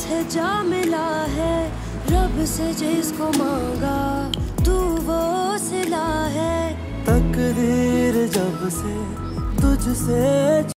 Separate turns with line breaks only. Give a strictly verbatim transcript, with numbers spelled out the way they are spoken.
तुझे जा मिला है, रब से जिसको मांगा तू वो सिला है।
तकदीर जब से तुझसे